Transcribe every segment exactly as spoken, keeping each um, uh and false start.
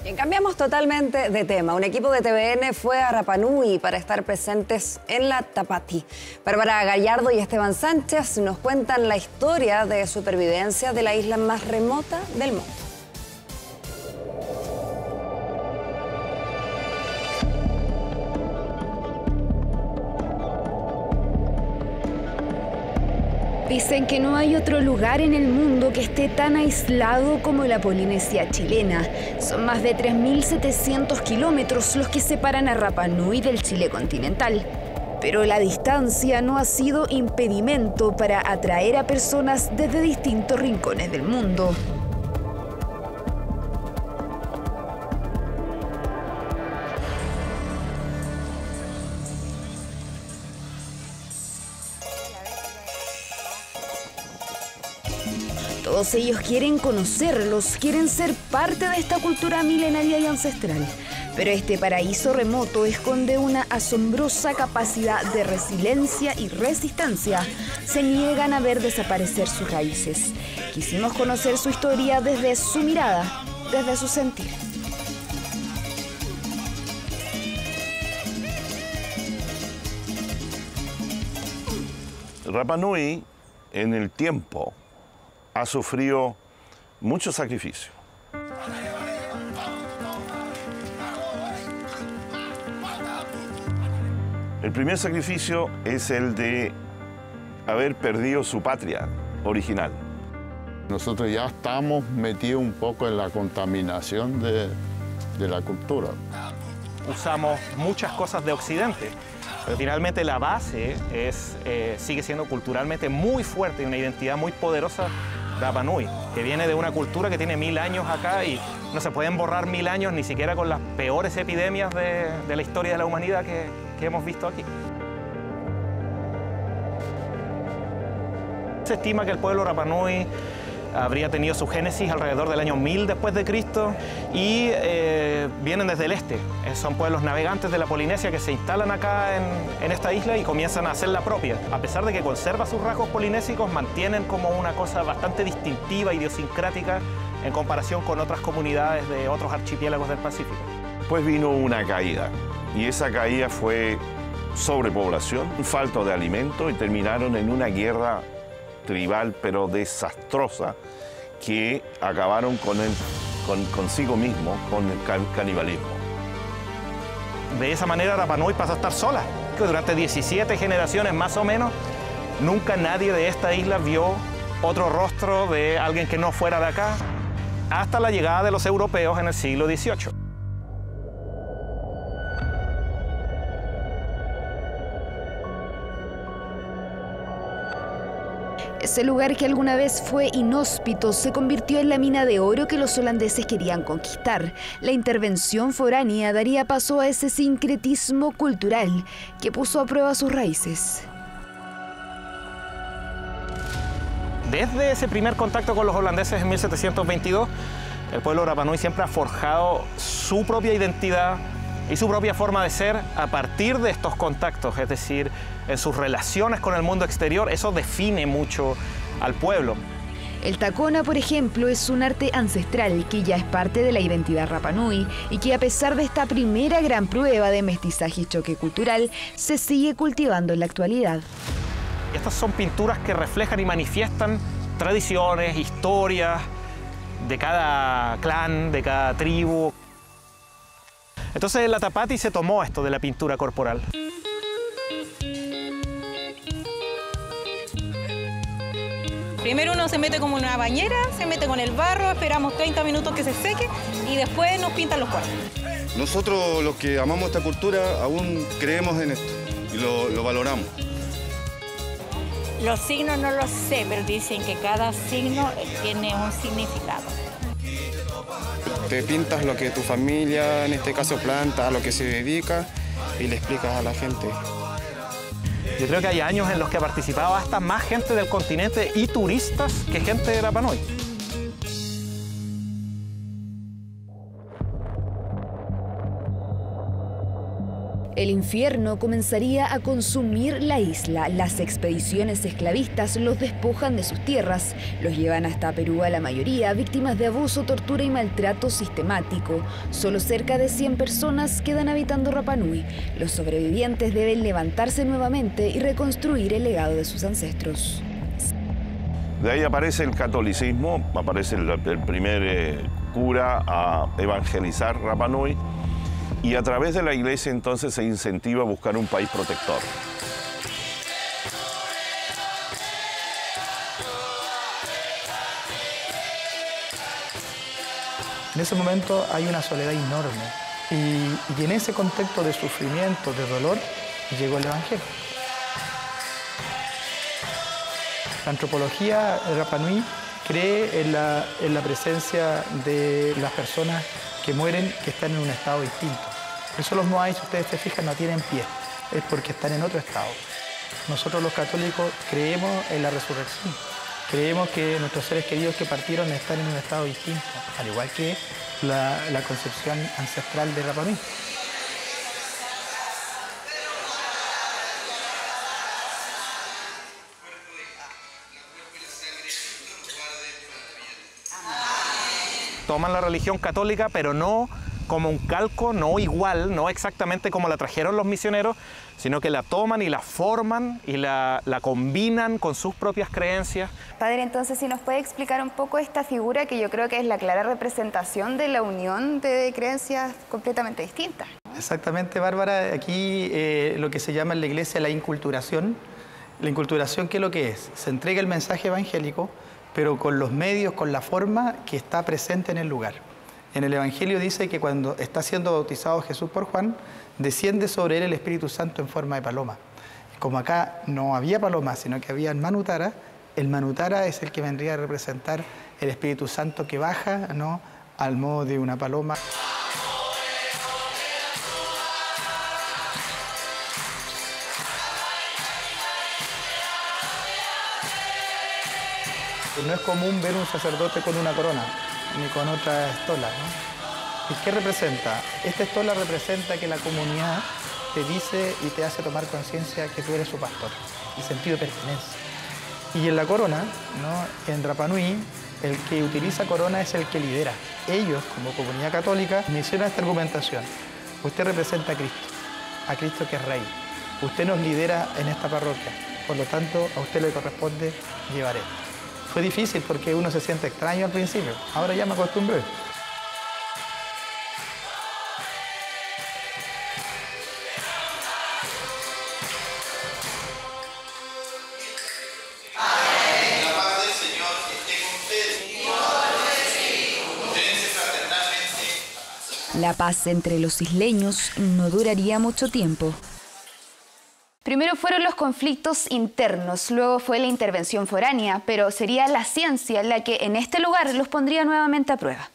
Bien, cambiamos totalmente de tema. Un equipo de T V N fue a Rapa Nui para estar presentes en la Tapati. Bárbara Gallardo y Esteban Sánchez nos cuentan la historia de supervivencia de la isla más remota del mundo. Dicen que no hay otro lugar en el mundo que esté tan aislado como la Polinesia chilena. Son más de tres mil setecientos kilómetros los que separan a Rapa Nui del Chile continental. Pero la distancia no ha sido impedimento para atraer a personas desde distintos rincones del mundo. Todos ellos quieren conocerlos, quieren ser parte de esta cultura milenaria y ancestral. Pero este paraíso remoto esconde una asombrosa capacidad de resiliencia y resistencia. Se niegan a ver desaparecer sus raíces. Quisimos conocer su historia desde su mirada, desde su sentir. Rapa Nui, en el tiempo, ha sufrido mucho sacrificio. El primer sacrificio es el de haber perdido su patria original. Nosotros ya estamos metidos un poco en la contaminación de, de la cultura. Usamos muchas cosas de Occidente, pero finalmente la base es, eh, sigue siendo culturalmente muy fuerte y una identidad muy poderosa. Rapa Nui, que viene de una cultura que tiene mil años acá y no se pueden borrar mil años ni siquiera con las peores epidemias de, de la historia de la humanidad que, que hemos visto aquí. Se estima que el pueblo Rapa Nui habría tenido su génesis alrededor del año mil después de Cristo y eh, vienen desde el este. Son pueblos navegantes de la Polinesia que se instalan acá en, en esta isla y comienzan a hacerla propia. A pesar de que conserva sus rasgos polinésicos, mantienen como una cosa bastante distintiva, idiosincrática, en comparación con otras comunidades de otros archipiélagos del Pacífico. Después vino una caída y esa caída fue sobrepoblación, falta de alimento y terminaron en una guerra tribal pero desastrosa que acabaron con el, con, consigo mismo, con el canibalismo. De esa manera Rapa Nui pasó a estar sola. Durante diecisiete generaciones más o menos, nunca nadie de esta isla vio otro rostro de alguien que no fuera de acá, hasta la llegada de los europeos en el siglo dieciocho. Ese lugar que alguna vez fue inhóspito se convirtió en la mina de oro que los holandeses querían conquistar. La intervención foránea daría paso a ese sincretismo cultural que puso a prueba sus raíces. Desde ese primer contacto con los holandeses en mil setecientos veintidós, el pueblo Rapa Nui siempre ha forjado su propia identidad y su propia forma de ser a partir de estos contactos, es decir, en sus relaciones con el mundo exterior. Eso define mucho al pueblo. El tacona, por ejemplo, es un arte ancestral que ya es parte de la identidad Rapa Nui y que a pesar de esta primera gran prueba de mestizaje y choque cultural, se sigue cultivando en la actualidad. Estas son pinturas que reflejan y manifiestan tradiciones, historias de cada clan, de cada tribu. Entonces en la Tapati se tomó esto de la pintura corporal. Primero uno se mete como en una bañera, se mete con el barro, esperamos treinta minutos que se seque y después nos pintan los cuadros. Nosotros los que amamos esta cultura aún creemos en esto y lo, lo valoramos. Los signos no los sé, pero dicen que cada signo tiene un significado. Te pintas lo que tu familia, en este caso planta, a lo que se dedica y le explicas a la gente. Yo creo que hay años en los que ha participado hasta más gente del continente y turistas que gente de Rapa Nui. El infierno comenzaría a consumir la isla. Las expediciones esclavistas los despojan de sus tierras, los llevan hasta Perú a la mayoría, víctimas de abuso, tortura y maltrato sistemático. Solo cerca de cien personas quedan habitando Rapa Nui. Los sobrevivientes deben levantarse nuevamente y reconstruir el legado de sus ancestros. De ahí aparece el catolicismo, aparece el, el primer eh, cura a evangelizar Rapa Nui. Y a través de la iglesia entonces se incentiva a buscar un país protector. En ese momento hay una soledad enorme y, y en ese contexto de sufrimiento, de dolor, llegó el Evangelio. La antropología Rapa Nui cree en la, en la presencia de las personas que mueren, que están en un estado distinto. Por eso los moais, si ustedes se fijan, no tienen pie, es porque están en otro estado. Nosotros los católicos creemos en la resurrección, creemos que nuestros seres queridos que partieron están en un estado distinto, al igual que la, la concepción ancestral de Rapa Nui. Toman la religión católica, pero no como un calco, no igual, no exactamente como la trajeron los misioneros, sino que la toman y la forman y la, la combinan con sus propias creencias. Padre, entonces, si nos puede explicar un poco esta figura que yo creo que es la clara representación de la unión de creencias completamente distintas. Exactamente, Bárbara. Aquí eh, lo que se llama en la iglesia la inculturación. La inculturación, ¿qué es lo que es? Se entrega el mensaje evangélico, pero con los medios, con la forma que está presente en el lugar. En el Evangelio dice que cuando está siendo bautizado Jesús por Juan, desciende sobre él el Espíritu Santo en forma de paloma. Como acá no había paloma, sino que había manutara, el manutara es el que vendría a representar el Espíritu Santo que baja, ¿no?, al modo de una paloma. No es común ver un sacerdote con una corona, ni con otra estola, ¿no? ¿Y qué representa? Esta estola representa que la comunidad te dice y te hace tomar conciencia que tú eres su pastor, el sentido de pertenencia. Y en la corona, ¿no?, en Rapa Nui, el que utiliza corona es el que lidera. Ellos, como comunidad católica, me hicieron esta argumentación. Usted representa a Cristo, a Cristo que es Rey. Usted nos lidera en esta parroquia, por lo tanto, a usted le corresponde llevar esto. Fue difícil porque uno se siente extraño al principio, ahora ya me acostumbré. La paz del Señor esté con ustedes. Dense fraternalmente. La paz entre los isleños no duraría mucho tiempo. Primero fueron los conflictos internos, luego fue la intervención foránea, pero sería la ciencia la que en este lugar los pondría nuevamente a prueba.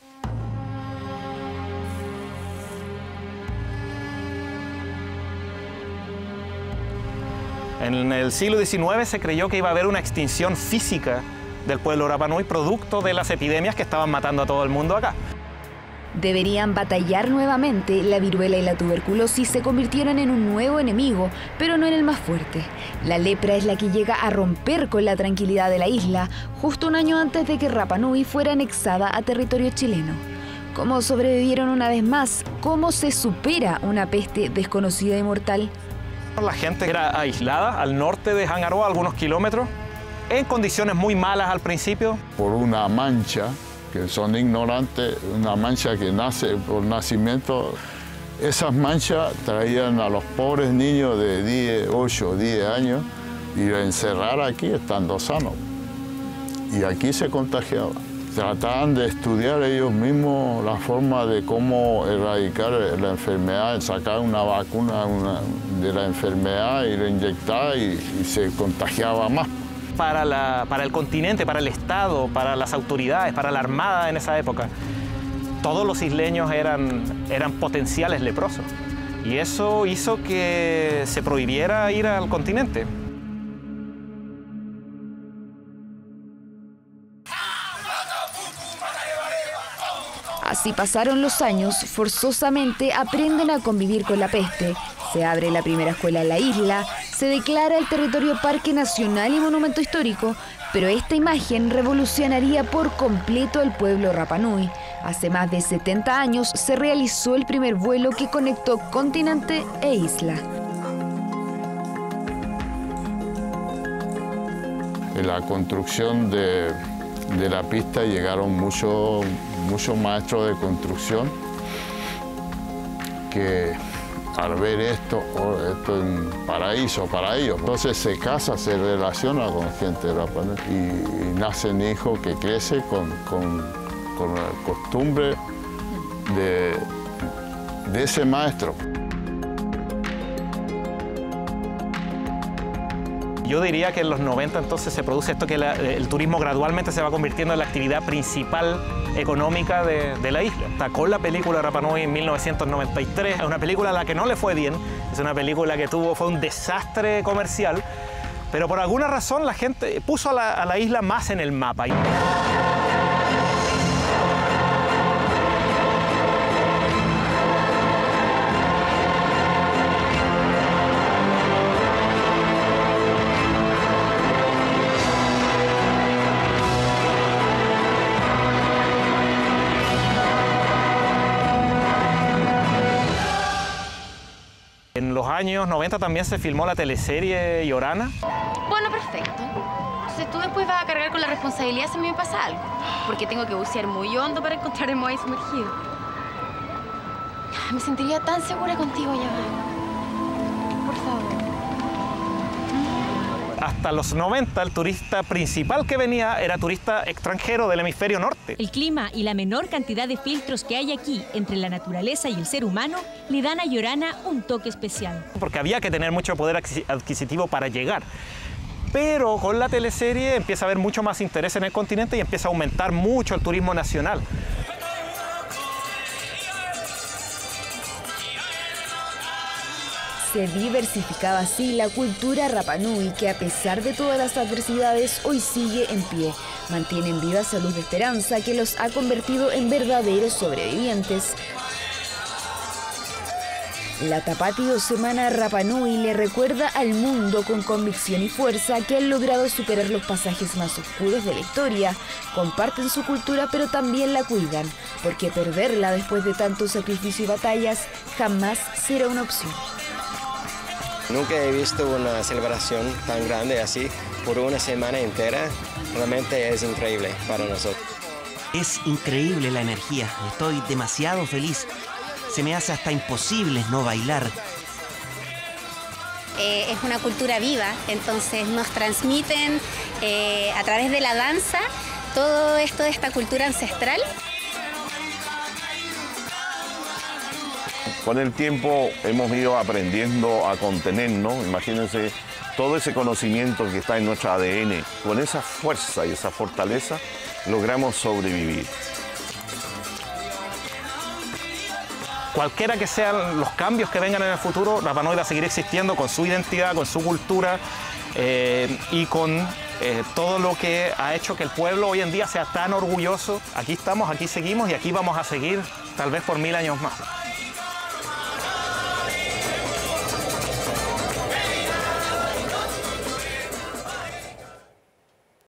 En el siglo diecinueve se creyó que iba a haber una extinción física del pueblo Rapa Nui producto de las epidemias que estaban matando a todo el mundo acá. Deberían batallar nuevamente. La viruela y la tuberculosis se convirtieron en un nuevo enemigo, pero no en el más fuerte. La lepra es la que llega a romper con la tranquilidad de la isla, justo un año antes de que Rapa Nui fuera anexada a territorio chileno. ¿Cómo sobrevivieron una vez más? ¿Cómo se supera una peste desconocida y mortal? La gente era aislada al norte de Hangaroa, algunos kilómetros, en condiciones muy malas al principio. Por una mancha, que son ignorantes, una mancha que nace por nacimiento. Esas manchas traían a los pobres niños de diez, ocho, diez años y a encerrar aquí estando sanos. Y aquí se contagiaban. Trataban de estudiar ellos mismos la forma de cómo erradicar la enfermedad, sacar una vacuna una, de la enfermedad y la inyectar y, y se contagiaba más. Para, la, para el continente, para el Estado, para las autoridades, para la Armada en esa época, todos los isleños eran, eran potenciales leprosos. Y eso hizo que se prohibiera ir al continente. Así pasaron los años, forzosamente aprenden a convivir con la peste. Se abre la primera escuela en la isla, se declara el territorio Parque Nacional y Monumento Histórico, pero esta imagen revolucionaría por completo al pueblo Rapa Nui. Hace más de setenta años se realizó el primer vuelo que conectó continente e isla. En la construcción de, de la pista llegaron muchos muchos maestros de construcción que al ver esto, oh, esto es un paraíso para ellos. Entonces se casa, se relaciona con gente de Rapa Nui y, y nacen hijos que crecen con, con, con la costumbre de, de ese maestro. Yo diría que en los noventa entonces se produce esto que la, el turismo gradualmente se va convirtiendo en la actividad principal económica de, de la isla. Está con la película Rapa Nui en mil novecientos noventa y tres, es una película a la que no le fue bien, es una película que tuvo, fue un desastre comercial, pero por alguna razón la gente puso a la, a la isla más en el mapa. En los años noventa también se filmó la teleserie Llorana. Bueno, perfecto. Entonces tú después vas a cargar con la responsabilidad si a mí me pasa algo. Porque tengo que bucear muy hondo para encontrar el Moai sumergido. Me sentiría tan segura contigo, Yamal. Por favor. Hasta los noventa, el turista principal que venía era turista extranjero del hemisferio norte. El clima y la menor cantidad de filtros que hay aquí entre la naturaleza y el ser humano le dan a Llorana un toque especial. Porque había que tener mucho poder adquisitivo para llegar. Pero con la teleserie empieza a haber mucho más interés en el continente y empieza a aumentar mucho el turismo nacional. Se diversificaba así la cultura Rapa Nui, que a pesar de todas las adversidades hoy sigue en pie. Mantienen viva esa luz de esperanza que los ha convertido en verdaderos sobrevivientes. La Tapati o Semana Rapa Nui le recuerda al mundo con convicción y fuerza que han logrado superar los pasajes más oscuros de la historia. Comparten su cultura pero también la cuidan, porque perderla después de tanto sacrificio y batallas jamás será una opción. Nunca he visto una celebración tan grande así por una semana entera. Realmente es increíble para nosotros. Es increíble la energía. Estoy demasiado feliz. Se me hace hasta imposible no bailar. Eh, es una cultura viva, entonces nos transmiten eh, a través de la danza todo esto de esta cultura ancestral. Con el tiempo hemos ido aprendiendo a contenernos. Imagínense todo ese conocimiento que está en nuestro A D N. Con esa fuerza y esa fortaleza logramos sobrevivir. Cualquiera que sean los cambios que vengan en el futuro, Rapa Nui va a seguir existiendo con su identidad, con su cultura eh, y con eh, todo lo que ha hecho que el pueblo hoy en día sea tan orgulloso. Aquí estamos, aquí seguimos y aquí vamos a seguir tal vez por mil años más.